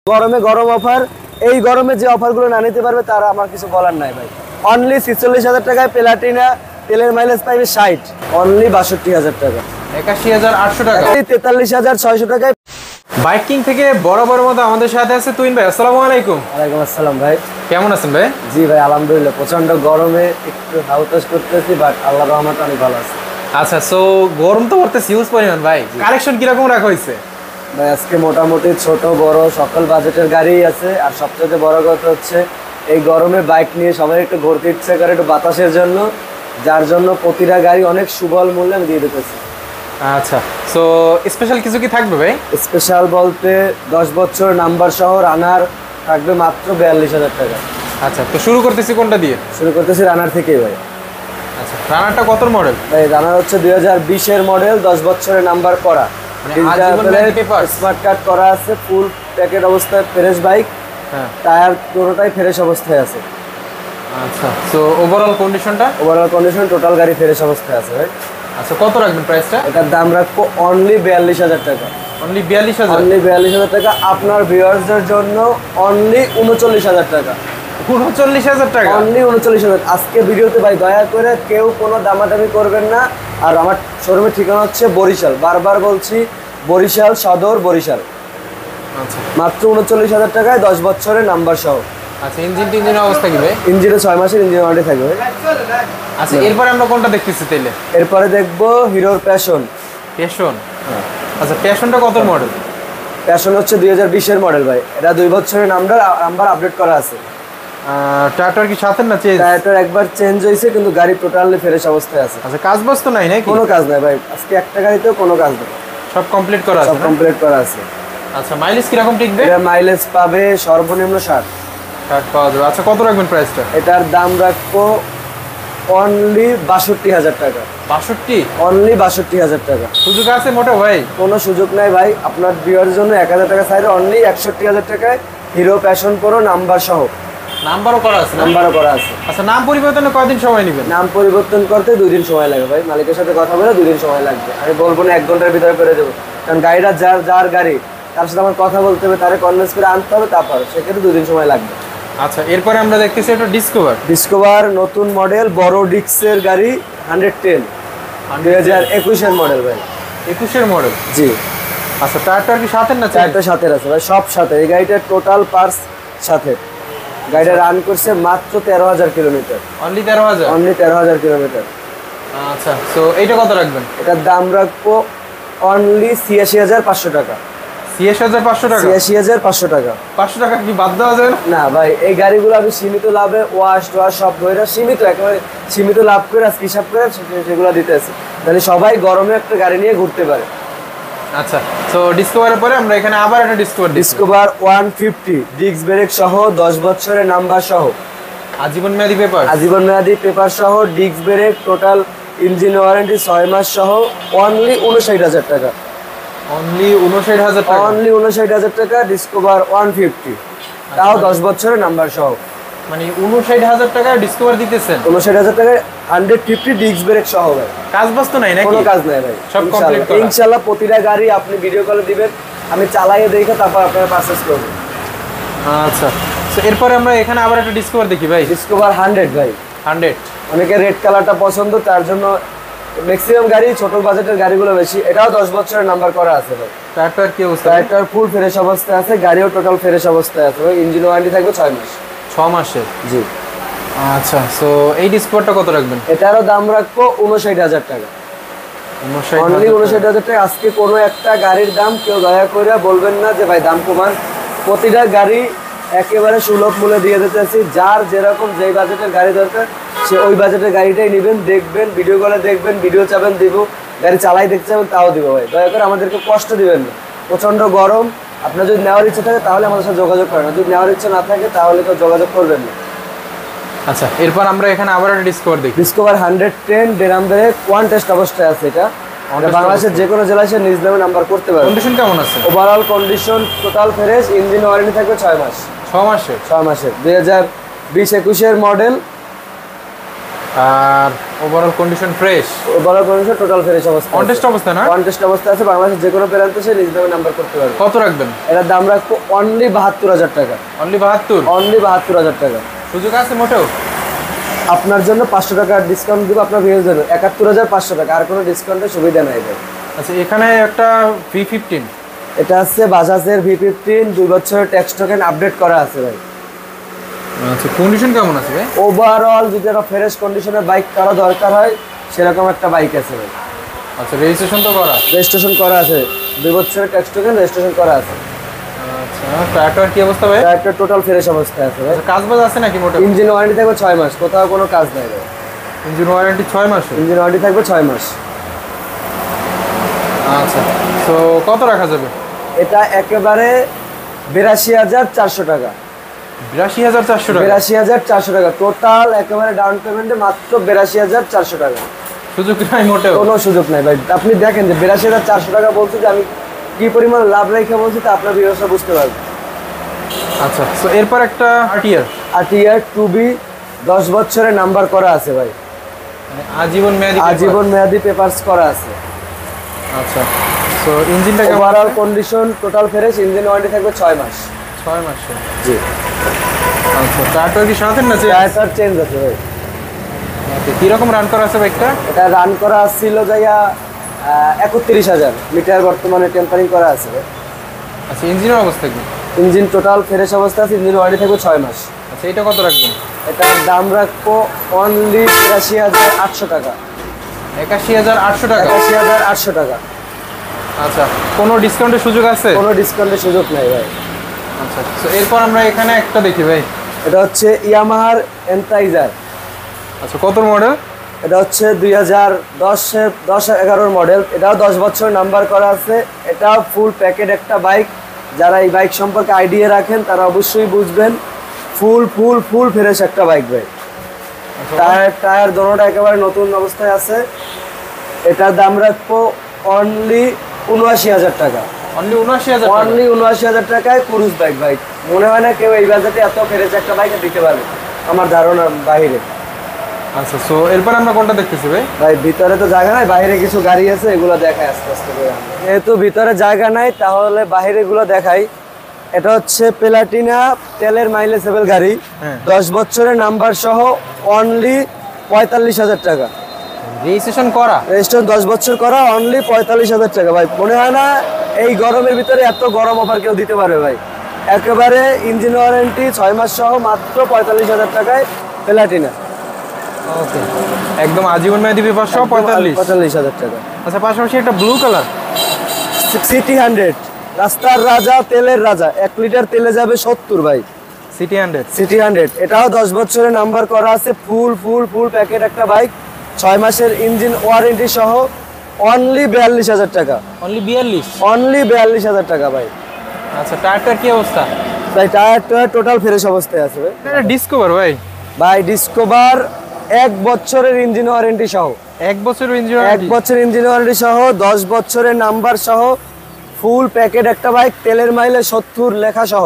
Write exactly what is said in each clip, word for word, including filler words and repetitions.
গরমে গরম অফার, এই গরমে যে অফারগুলো না নিতে পারবে তারা আমার কিছু বলার নাই ভাই। অনলি ছিচল্লিশ হাজার টাকায় প্লাটিনা, তেলের মাইলেজ পাইবে ষাট, অনলি বাষট্টি হাজার টাকা, একাশি হাজার আটশো টাকা, তেতাল্লিশ হাজার ছয়শো টাকায়। বাইক কিং থেকে বড় বড় মতো আমাদের সাথে আছে তুহিন ভাই। আসসালামু আলাইকুম। ওয়ালাইকুম আসসালাম ভাই, কেমন আছেন ভাই? জি ভাই আলহামদুলিল্লাহ, প্রচন্ড গরমে একটু হাউতাস করতেছি, বাট আল্লাহর রহমতে অনেক ভালো আছে। আচ্ছা, সো গরম তো পড়তেছে হিউজ পরিমাণ ভাই, কালেকশন কিরকম রাখা হয়েছে ভাই? আজকে মোটামুটি ছোট বড় সকল বাজেটের গাড়ি আছে, আর সবচেয়ে বড় কথা হচ্ছে এই গরমে বাইক নিয়ে সবাই একটু ঘুরতে ইচ্ছে করে, একটু বাতাসের জন্য, যার জন্য প্রতিটা গাড়ি অনেক সুবল মূল্যে আমি দিয়ে দিতেছি। আচ্ছা, সো স্পেশাল কিছু কি থাকবে ভাই? স্পেশাল বলতে দশ বছর নাম্বার সহ রানার থাকবে মাত্র বিয়াল্লিশ হাজার টাকা। আচ্ছা, তো শুরু করতেছি কোনটা দিয়ে? শুরু করতেছি রানার থেকেই ভাই। আচ্ছা, রানারটা কত মডেল ভাই? রানার হচ্ছে দুই হাজার বিশের মডেল, দশ বছরের নাম্বার করা, স্মার্ট কার্ড করা আছে, ফুল প্যাকেট অবস্থায়, ফ্রেশ বাইক, হ্যাঁ, টায়ার পুরোটাই ফ্রেশ অবস্থায় আছে। আচ্ছা, সো ওভারঅল কন্ডিশনটা? ওভারঅল কন্ডিশন টোটাল গাড়ি ফ্রেশ অবস্থায় আছে ভাই। আচ্ছা, কত রাখবেন প্রাইসটা? এটার দাম রাখবো অনলি বিয়াল্লিশ হাজার টাকা। অনলি বিয়াল্লিশ হাজার? অনলি বিয়াল্লিশ হাজার টাকা। আপনার ভিউয়ার্সদের জন্য অনলি উনচল্লিশ হাজার টাকা। উনচল্লিশ হাজার টাকা? অনলি উনচল্লিশ হাজার। আজকে ভিডিওতে ভাই দয়া করে কেউ কোনো দামাদামি করবেন না। আর আমার শোরুমের ঠিকানা হচ্ছে বরিশাল, বারবার বলছি বরিশাল সদর, বরিশাল। আচ্ছা, মাত্র উনচল্লিশ হাজার টাকায় দশ বছরের নাম্বার সহ। আচ্ছা, ইঞ্জিন টিঞ্জিনের অবস্থা কি ভাই? ইঞ্জিনে ছয় মাসের ইঞ্জিন ওয়ারেন্টি থাকবে। আচ্ছা, এরপরে আমরা কোনটা দেখতেছি তাইলে? এরপরে দেখবো হিরোর প্যাশন। প্যাশন? আচ্ছা, প্যাশনটা কত মডেল? প্যাশন হচ্ছে দুই হাজার বিশের মডেল ভাই। এটা দুই বছরের নাম্বার নাম্বার আপডেট করা আছে। টায়ার কি সাথে না চেঞ্জ? টায়ারটা একবার চেঞ্জ হয়েছে, কিন্তু গাড়ি টোটালি ফ্রেশ অবস্থায় আছে। আচ্ছা, কাজ বাজ তো নাই নাকি? কোনো কাজ নাই ভাই, আজকে একটা গাড়িতেও কোনো কাজ নেই, সব কমপ্লিট করা আছে? সব কমপ্লিট করা আছে। আচ্ছা, মাইলেজ কিরকম টিকবে? এটা মাইলেজ পাবে সর্বনিম্ন ষাট। ষাট পাওয়া যাবে। আচ্ছা, কত রাখবেন প্রাইসটা? এটার দাম রাখবো অনলি বাষট্টি হাজার টাকা। বাষট্টি? অনলি বাষট্টি হাজার টাকা। সুযোগ আছে মোটা ভাই? কোনো সুযোগ নাই ভাই, আপনার ভিউয়ারের জন্য এক হাজার টাকা সাইড, অনলি একষট্টি হাজার টাকায় হিরো প্যাশন প্রো নাম্বার সহ। নাম্বারও করা আছে? নাম্বারও করা আছে। আচ্ছা, নাম পরিবর্তনে কয়দিন সময় নেবেন? নাম পরিবর্তন করতে দুই দিন সময় লাগবে ভাই, মালিকের সাথে কথা বলে দুই দিন সময় লাগবে। আমি বলবো না এক ঘন্টার ভিতরে করে দেবো, কারণ গাড়িটা যার যার গাড়ি তার সাথে আমার কথা বলতে হবে, তারে কনভিন্স করে আনতে হবে, তারপর সেক্ষেত্রে দুই দিন সময় লাগবে। আচ্ছা, এরপরে আমরা দেখতেছি একটা ডিসকভার। ডিসকভার নতুন মডেল, বড় ডিক্সের গাড়ি, হান্ড্রেড টেন, দুই হাজার একুশের মডেল ভাই। একুশের মডেল? জি। আচ্ছা, টায়ারটার কি সাথে না? চারটা সাথে আছে ভাই, সব সাথে। এই গাড়িটার টোটাল পার্টস সাথে। গাড়িটা রান করছে মাত্র তেরো হাজার কিলোমিটার। অনলি তেরো হাজার? অনলি তেরো হাজার কিলোমিটার। আচ্ছা, তো এইটা কত রাখবেন? এটার দাম রাখবো অনলি ছিয়াশি হাজার পাঁচশো টাকা। ছিয়াশি হাজার পাঁচশো টাকা? ছিয়াশি হাজার পাঁচশো টাকা। পাঁচশো টাকা কি বাদ দেওয়া যায় না? না ভাই, এই গাড়িগুলো আমি সীমিত লাভে ওয়াশ টোয়াশ সব ধরে সীমিত, একেবারে সীমিত লাভ করে আজকে হিসাব করে সেগুলো দিতে আছে, তাহলে সবাই গরমে একটা গাড়ি নিয়ে ঘুরতে পারে। আচ্ছা, তো ডিসকভারের পরে আমরা এখানে আবার একটা Discover Discover one fifty disc brake সহ, দশ বছরের নাম্বার সহ, আজীবন মেয়াদি পেপার? আজীবন মেয়াদি পেপার সহ, disc brake, total engine warranty ছয় মাস সহ, অনলি উনষাট হাজার টাকা। অনলি উনষাট হাজার টাকা? অনলি উনষাট হাজার টাকা ডিসকভার ওয়ান ফিফটি, তাও দশ বছরের নাম্বার সহ। মানে উনষাট হাজার টাকা ডিসকভার দিতেছেন? উনষাট হাজার টাকায় হান্ড্রেড ফিফটি ডিস্ক ব্রেক সহ ভাই। কাজ বাজ তো নাই নাকি? কোনো কাজ নাই ভাই, সব কমপ্লিট করা। ইনশাআল্লাহ প্রতিটা গাড়ি আপনি ভিডিও কলে দিবেন, আমি চালাইয়ে দেখে তারপর আপনারা পারচেজ করবেন। আচ্ছা, তো এরপরে আমরা এখানে আবার একটা ডিসকভার দেখি ভাই। ডিসকভার হান্ড্রেড ভাই। হান্ড্রেড? অনেকে রেড কালারটা পছন্দ, তার জন্য ম্যাক্সিমাম গাড়ি ছোট বাজেটের গাড়িগুলো বেশি। এটাও দশ বছরের নাম্বার করা আছে ভাই। টায়ারটার কি অবস্থা? টায়ারটার ফুল ফ্রেশ অবস্থায় আছে, গাড়িও টোটাল ফ্রেশ অবস্থায় আছে ভাই। ইঞ্জিন ওয়ারেন্টি থাকবে ছয় মাস। ছ মাসের? জি। আচ্ছা, সো এই ডিসকভারটা কত রাখবেন? এটারও দাম রাখবো উনষাট হাজার টাকা। অনলি উনষাট হাজার টাকা। আজকে কোনো একটা গাড়ির দাম কেউ দয়া করে বলবেন না যে ভাই দাম কমান, প্রতিটা গাড়ি একেবারে সুলভ মূল্যে দিয়ে দিতেছি। যার যেরকম যেই বাজেটের গাড়ি দরকার সে ওই বাজেটের গাড়িটাই নেবেন, দেখবেন, ভিডিও কলে দেখবেন, ভিডিও চাবেন দিব, গাড়ি চালাই দেখতে চাবেন তাও দিব ভাই। দয়া করে আমাদেরকে কষ্ট দিবেন না, প্রচণ্ড গরম। আপনার যদি নেওয়ার ইচ্ছা থাকে তাহলে আমাদের সাথে যোগাযোগ করেন, যদি নেওয়ার ইচ্ছা না থাকে তাহলে কেউ যোগাযোগ করবেন না। আচ্ছা, এরপর আমরা এখানে আবার একটা ডিসকভার দেখি। Discover hundred ten drum brake, one test অবস্থায় আছে। এটা বাংলাদেশের যে কোনো জেলায় সে নিজ নামে নাম্বার করতে পারে। কন্ডিশন কেমন আছে? Overall condition total fresh, engine warranty থাকবে ছয় মাস। ছ মাসের? ছয় মাসের দুই হাজার বিশ একুশের মডেল, আর overall condition fresh, overall condition total fresh অবস্থা, কন্টেস্ট অবস্থা না, কন্টেস্ট অবস্থা আছে। বাংলাদেশের যে কোনো প্রান্তে সে নিজ নামে নাম্বার করতে পারবে। কত রাখবেন? এটার দাম রাখবো অনলি বাহাত্তর হাজার টাকা। অনলি বাহাত্তর? অনলি বাহাত্তর হাজার টাকা। সুযোগ আছে মোটেও? আপনার জন্য পাঁচশো টাকা ডিসকাউন্ট দিব, আপনার ভিউজ দেবে একাত্তর হাজার পাঁচশো টাকা, আর কোনো ডিসকাউন্টের সুবিধা নাই ভাই। আচ্ছা, এখানে একটা ভি ফিফটিন, এটা হচ্ছে বাজাজের ভি ফিফটিন, দুই বছরের ট্যাক্স টোকেন আপডেট করা আছে ভাই। আচ্ছা, কন্ডিশন কেমন আছে ভাই? ওভারঅল যদি একটা ফ্রেশ কন্ডিশনের বাইক কারো দরকার হয় সেরকম একটা বাইক আছে ভাই। আচ্ছা, রেজিস্ট্রেশন তো করা? রেজিস্ট্রেশন করা আছে, দুই বছরের ট্যাক্স টোকেন রেজিস্ট্রেশন করা আছে। আচ্ছা, টায়ারটার কি অবস্থা ভাই? একটা টোটাল ফ্রেশ অবস্থায় আছে ভাই। আচ্ছা, কাজ বাজ আছে নাকি মোটে? ইঞ্জিন ওয়ারেন্টি থাকবে ছয় মাস, কোথাও কোনো কাজ নাই ভাই। ইঞ্জিন ওয়ারেন্টি ছয় মাস? ইঞ্জিন ওয়ারেন্টি থাকবে ছয় মাস। আচ্ছা, তো কত রাখা যাবে? এটা একেবারে বিরাশি হাজার চারশো টাকা। বিরাশি হাজার চারশো টাকা? বিরাশি হাজার চারশো টাকা টোটাল, একেবারে ডাউন পেমেন্টে মাত্র বিরাশি হাজার চারশো টাকা। সুযোগ নাই মোটেও? কোনো সুযোগ নাই ভাই। আপনি দেখেন যে বিরাশি হাজার চারশো টাকা বলছি, যে আমি কি পরিমাণ লাভ রেখে বলছি তা আপনার ব্যবসা বুঝতে পারবেন। আচ্ছা, তো এরপর একটা আরটিআর, আরটিআর টু বি, দশ বছরের নাম্বার করা আছে ভাই, মানে আজীবন মেয়াদি? আজীবন মেয়াদি পেপারস করা আছে। আচ্ছা, তো ইঞ্জিনটা কেমন? Overall condition total fresh, engine warranty থাকবে ছয় মাস। ছয় মাস? জি। আচ্ছা, টায়ারটা কি সাথে না? টায়ার চেঞ্জ আছে ভাই। কিরকম রান করা আছে বাইকটা? এটা রান করা ছিল যাইয়া একত্রিশ হাজার মিটার, বর্তমানে টেম্পারিং করা আছে ভাই। আচ্ছা, ইঞ্জিনের অবস্থা কি? ইঞ্জিন টোটাল ফ্রেশ অবস্থা আছে, ইঞ্জিন ওয়ারেন্টি থাকবে ছয় মাস। আচ্ছা, এটা কত রাখবেন? এটার দাম রাখবো অনলি তিরাশি হাজার আটশো টাকা। একাশি হাজার আটশো টাকা? একাশি হাজার আটশো টাকা। আচ্ছা, কোনো ডিসকাউন্টের সুযোগ আছে? কোনো ডিসকাউন্টের সুযোগ নাই ভাই। আচ্ছা, তো এরপর আমরা এখানে একটা দেখি ভাই। এটা হচ্ছে ইয়ামাহার এন্টাইজার। আচ্ছা, কত মডেল? এটা হচ্ছে দুই হাজার দশের দশ এগারোর মডেল। এটাও দশ বছর নাম্বার করা আছে। এটাও ফুল প্যাকেট একটা বাইক। যারা এই বাইক সম্পর্কে আইডিয়া রাখেন তারা অবশ্যই বুঝবেন, ফুল ফুল ফুল ফ্রেশ একটা বাইক ভাই। টায়ার টায়ার দোনোটা একেবারে নতুন অবস্থায় আছে। এটার দাম রাখবো অনলি উনআশি হাজার টাকা। অনলি উনআশি হাজার? অনলি উনআশি হাজার টাকায় ক্রুজ বাইক ভাই। মনে হয় না কেউ এই বাজেটে এত ফ্রেশ একটা বাইক দিতে পারবে, আমার ধারণা বাইরে। আচ্ছা, সো এরপর আমরা কোনটা দেখতেছি ভাই? ভাই ভিতরে তো জায়গা নাই, বাইরে কিছু গাড়ি আছে, এগুলো দেখাই আস্তে আস্তে করে। যেহেতু ভিতরে জায়গা নাই তাহলে বাইরে গুলো দেখাই। এটা হচ্ছে প্লাটিনা তেলের মাইলেজেবল গাড়ি, দশ বছরের নাম্বার সহ, অনলি পঁয়তাল্লিশ হাজার টাকা। রেজিস্ট্রেশন করা? রেজিস্ট্রেশন দশ বছর করা, অনলি পঁয়তাল্লিশ হাজার টাকা ভাই। মনে হয় না এই গরমের ভিতরে এত গরম অফার কেউ দিতে পারবে ভাই। একেবারে ইঞ্জিন ওয়ারেন্টি ছয় মাস সহ, মাত্র পঁয়তাল্লিশ হাজার টাকায় প্লাটিনা। ওকে, একদম আজীবন মেয়াদি পেপার সহ পঁয়তাল্লিশ? পঁয়তাল্লিশ হাজার টাকা। আচ্ছা, পাশাপাশি একটা ব্লু কালার সিটি হান্ড্রেড, রাস্তার রাজা, তেলের রাজা, এক লিটার তেলে যাবে সত্তর ভাই। CT hundred? সিটি হান্ড্রেড, এটাও দশ বছরের নাম্বার করা আছে, ফুল ফুল ফুল প্যাকেট একটা বাইক, ছয় মাসের ইঞ্জিন ওয়ারেন্টি সহ, অনলি বিয়াল্লিশ হাজার টাকা। অনলি বিয়াল্লিশ? অনলি বিয়াল্লিশ হাজার টাকা ভাই। আচ্ছা, টায়ারটার কি অবস্থা? ভাই টায়ারটা টোটাল ফ্রেশ অবস্থায় আছে ভাই। এটা ডিসকভার ভাই? ভাই ডিসকভার এক বছরের ইঞ্জিন ওয়ারেন্টি সহ। এক বছরের ইঞ্জিন এক বছর ইঞ্জিন ওয়ারেন্টি সহ, দশ বছরের নাম্বার সহ, ফুল প্যাকেট একটা বাইক, তেলের মাইলেজ সত্তর লেখা সহ।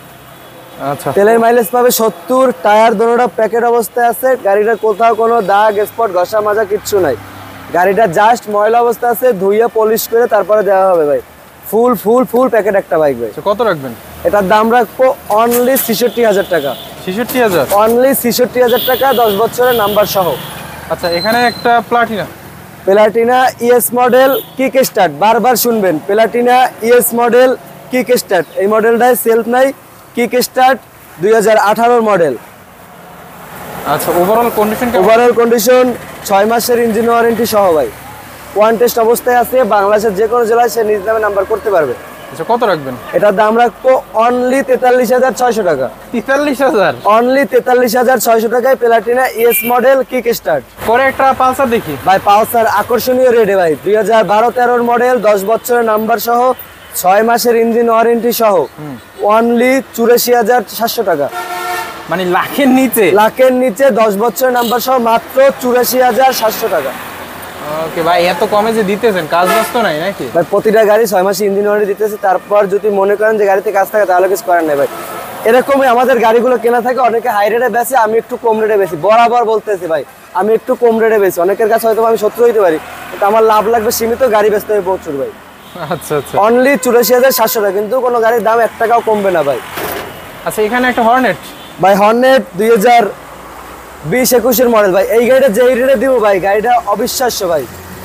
আচ্ছা, তেলের মাইলেজ পাবে সত্তর, টায়ার দোনোটা প্যাকেট অবস্থায় আছে। গাড়িটার কোথাও কোনো দাগ স্পট ঘষা মাজা কিচ্ছু নাই। গাড়িটা জাস্ট ময়লা অবস্থা আছে, ধুইয়ে পলিশ করে তারপরে দেওয়া হবে ভাই। ফুল ফুল ফুল প্যাকেট একটা বাইক ভাই। কত রাখবেন? এটার দাম রাখবো অনলি ছেষট্টি হাজার টাকা। ছেষট্টি হাজার? অনলি ছেষট্টি হাজার টাকা, দশ বছরের নাম্বার সহ। আচ্ছা, এখানে একটা Platina, Platina ES model kick start, বারবার শুনবেন, Platina ES model kick start. এই মডেলটায় সেলফ নাই, কিক স্টার্ট, দুই হাজার আঠারোর মডেল। আচ্ছা, ওভারঅল কন্ডিশন? ওভারঅল কন্ডিশন ছয় মাসের ইঞ্জিন ওয়ারেন্টি সহ ভাই। ওয়ান টেস্ট অবস্থায় আছে, বাংলাদেশের যে কোনো জেলায় সে নিজ নামে নাম্বার করতে পারবে। আচ্ছা, কত রাখবেন? এটার দাম রাখবো অনলি তেতাল্লিশ হাজার ছয়শো টাকা। তেতাল্লিশ হাজার? অনলি তেতাল্লিশ হাজার ছয়শো টাকায় Platina ES model kick start. পরে একটা পালসার দেখি ভাই। পালসার আকর্ষণীয় রেটে ভাই, দুই হাজার বারো তেরোর মডেল, দশ বছরের নাম্বার সহ, ছয় মাসের ইঞ্জিন ওয়ারেন্টি সহ, অনলি চুরাশি হাজার সাতশো টাকা। মানে লাখের নিচে? লাখের নিচে, দশ বছরের নাম্বার সহ, মাত্র চুরাশি হাজার সাতশো টাকা। ওকে ভাই, এত কমে যে দিতেছেন, কাজ বাস্ত নাই নাকি? ভাই প্রতিটা গাড়ি ছয় মাসে ইঞ্জিন ওয়ারেন্টি দিতেছে। তারপর যদি মনে করেন যে গাড়িতে কাজ থাকে তাহলে কিছু করার নেই ভাই। এরকমই আমাদের গাড়িগুলো কেনা থাকে, অনেকে হাই রেটে বেচে, আমি একটু কম রেটে বেশি, বরাবর বলতেছি ভাই আমি একটু কম রেটে বেশি। অনেকের কাছে হয়তো আমি শত্রু হইতে পারি, কিন্তু আমার লাভ লাগবে সীমিত, গাড়ি বেচতে হবে প্রচুর ভাই। আচ্ছা আচ্ছা অনলি চুরাশি হাজার সাতশো টাকা, কিন্তু কোনো গাড়ির দাম এক টাকাও কমবে না ভাই। আচ্ছা এখানে একটা হর্নেট ভাই হর্নেট দুই হাজার বিশ একুশের মডেল ভাই। এই গাড়িটা যে রেটে দিব ভাই, গাড়িটা অবিশ্বাস্য ভাই,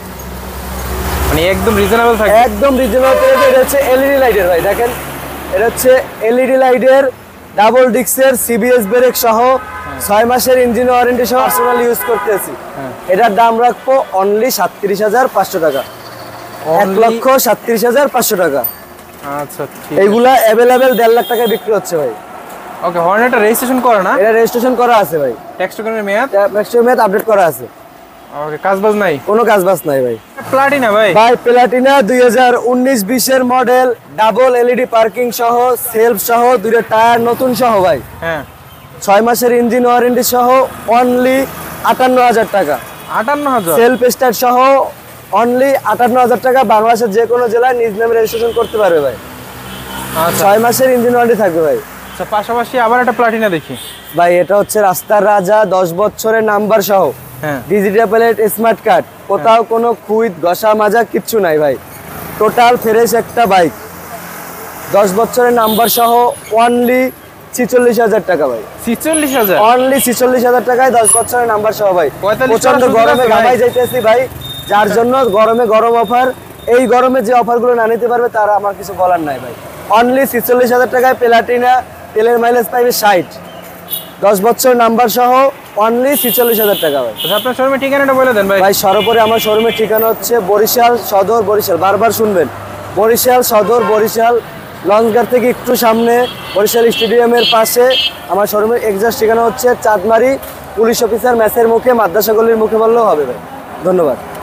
মানে একদম রিজনেবল থাকে। একদম রিজনেবল। এটা হচ্ছে এলইডি লাইটের ভাই, দেখেন এটা হচ্ছে এলইডি লাইটের ডাবল ডিক্সের সিবিএস ব্রেক সহ ছয় মাসের ইঞ্জিন ওয়ারেন্টি সহ পার্সোনাল ইউজ করতেছি। এটার দাম রাখবো অনলি সাতত্রিশ হাজার পাঁচশো টাকা, এক লক্ষ সাতত্রিশ হাজার পাঁচশো টাকা। আচ্ছা ঠিক এইগুলা অ্যাভেলেবেল দেড় লাখ টাকায় বিক্রি হচ্ছে ভাই। ওকে হর্নেটটা রেজিস্ট্রেশন করে না? এটা রেজিস্ট্রেশন করা আছে ভাই, ট্যাক্স টোকেনের মেয়াদ ম্যাক্সিমাম মেয়াদ আপডেট করা আছে। ওকে কাজবাজ নাই? কোনো কাজ বাজ নাই ভাই। প্লাটিনা ভাই? ভাই প্লাটিনা দুই হাজার উনিশ বিশের মডেল, ডাবল এলইডি পার্কিং সহ, সেলফ সহ, দুইটা টায়ার নতুন সহ ভাই, হ্যাঁ ছয় মাসের ইঞ্জিন ওয়ারেন্টি সহ অনলি আটান্ন হাজার টাকা। আটান্ন হাজার? সেলফ স্টার্ট সহ অনলি আটান্ন হাজার টাকা। বাংলাদেশের যে কোনো জেলায় নিজ নামে রেজিস্ট্রেশন করতে পারবে ভাই। আচ্ছা ছয় মাসের ইঞ্জিন ওয়ারেন্টি থাকবে ভাই। আচ্ছা পাশাপাশি আবার একটা প্লাটিনা দেখি ভাই, এটা হচ্ছে রাস্তার রাজা, দশ বছরের নাম্বার সহ, হ্যাঁ ডিজিটাল প্লেট, স্মার্ট কার্ড, কোথাও কোনো খুঁত ঘষা মাজা কিচ্ছু নাই ভাই, টোটাল ফ্রেশ একটা বাইক, দশ বছরের নাম্বার সহ অনলি ছিচল্লিশ হাজার টাকা ভাই। ছিচল্লিশ হাজার? অনলি ছিচল্লিশ হাজার টাকায় দশ বছরের নাম্বার সহ ভাই। পঁয়তাল্লিশ প্রচন্ড টাকা গরমে সুবিধা আছে ঘামাই ভাই। যাইতেছি ভাই, যার জন্য গরমে গরম অফার। এই গরমে যে অফারগুলো না নিতে পারবে তারা আমার কিছু বলার নাই ভাই। অনলি ছিচল্লিশ হাজার টাকায় প্লাটিনা, তেলের মাইলেজ পাইবে ষাট, দশ বছর নাম্বার সহ অনলি ছিচল্লিশ হাজার টাকা ভাই। আচ্ছা আপনার শোরুমের ঠিকানাটা বলে দেন ভাই। ভাই সর্বোপরি আমার শোরুমের ঠিকানা হচ্ছে বরিশাল সদর, বরিশাল, বারবার শুনবেন, বরিশাল সদর, বরিশাল লঞ্চঘাট থেকে একটু সামনে বরিশাল স্টেডিয়ামের পাশে আমার শোরুমের এক্সাক্ট ঠিকানা হচ্ছে চাঁদমারি পুলিশ অফিসার ম্যাচের মুখে, মাদ্রাসা গলির মুখে বললেও হবে ভাই। ধন্যবাদ।